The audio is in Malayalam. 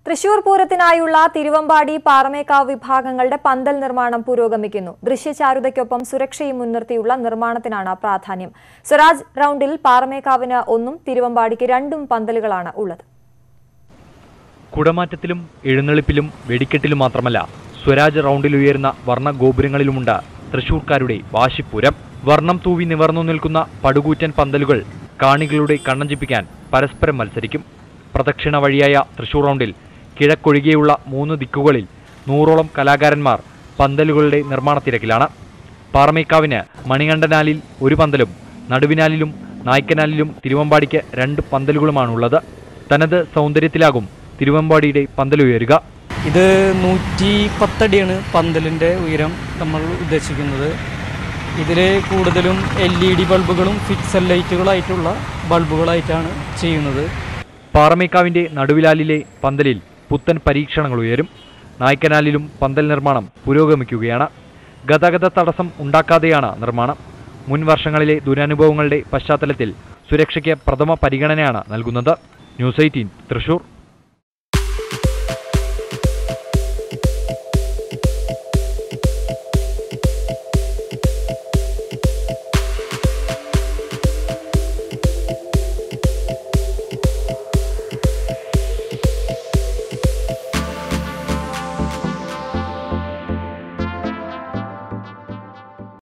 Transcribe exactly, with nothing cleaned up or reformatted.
തൃശൂർ പൂരത്തിനായുള്ള തിരുവമ്പാടി പാറമേക്കാവ് വിഭാഗങ്ങളുടെ പന്തൽ നിർമ്മാണം പുരോഗമിക്കുന്നു. ദൃശ്യചാരുതയ്ക്കൊപ്പം സുരക്ഷയും മുൻനിർത്തിയുള്ള നിർമ്മാണത്തിനാണ് പ്രാധാന്യം. സ്വരാജ് റൗണ്ടിൽ പാറമേക്കാവിന് ഒന്നും തിരുവമ്പാടിക്ക് രണ്ടും പന്തലുകളാണ് ഉള്ളത്. കുടമാറ്റത്തിലും എഴുന്നള്ളിപ്പിലും വെടിക്കെട്ടിലും മാത്രമല്ല സ്വരാജ് റൗണ്ടിൽ ഉയർന്ന വർണ്ണ ഗോപുരങ്ങളിലുമുണ്ട് തൃശൂർക്കാരുടെ വാശിപ്പൂരം. വർണ്ണം തൂവി നിവർന്നു നിൽക്കുന്ന പടുകൂറ്റൻ പന്തലുകൾ കാണികളുടെ കണ്ണഞ്ചിപ്പിക്കാൻ പരസ്പരം മത്സരിക്കും. പ്രദക്ഷിണ വഴിയായ തൃശൂർ റൗണ്ടിൽ കിഴക്കൊഴികെയുള്ള മൂന്ന് ദിക്കുകളിൽ നൂറോളം കലാകാരന്മാർ പന്തലുകളുടെ നിർമ്മാണ തിരക്കിലാണ്. പാറമേക്കാവിന് മണികണ്ഠനാലിൽ ഒരു പന്തലും നടുവിനാലിലും നായ്ക്കനാലിലും തിരുവമ്പാടിക്ക് രണ്ട് പന്തലുകളുമാണുള്ളത്. തനത് സൗന്ദര്യത്തിലാകും തിരുവമ്പാടിയുടെ പന്തലുയരുക. ഇത് നൂറ്റി പത്തടിയാണ് പന്തലിൻ്റെ ഉയരം നമ്മൾ ഉദ്ദേശിക്കുന്നത്. ഇതിൽ കൂടുതലും എൽ ഇ ഡി ബൾബുകളും ഫിക്സൽ ലൈറ്റുകളായിട്ടുള്ള ബൾബുകളായിട്ടാണ് ചെയ്യുന്നത്. പാറമേക്കാവിൻ്റെ നടുവിലാലിലെ പന്തലിൽ പുത്തൻ പരീക്ഷണങ്ങൾ ഉയരും. നായ്ക്കനാലിലും പന്തൽ നിർമ്മാണം പുരോഗമിക്കുകയാണ്. ഗതാഗത തടസ്സം ഉണ്ടാക്കാതെയാണ് നിർമ്മാണം. മുൻ വർഷങ്ങളിലെ ദുരനുഭവങ്ങളുടെ പശ്ചാത്തലത്തിൽ സുരക്ഷയ്ക്ക് പ്രഥമ പരിഗണനയാണ് നൽകുന്നത്. News eighteen Thrissur.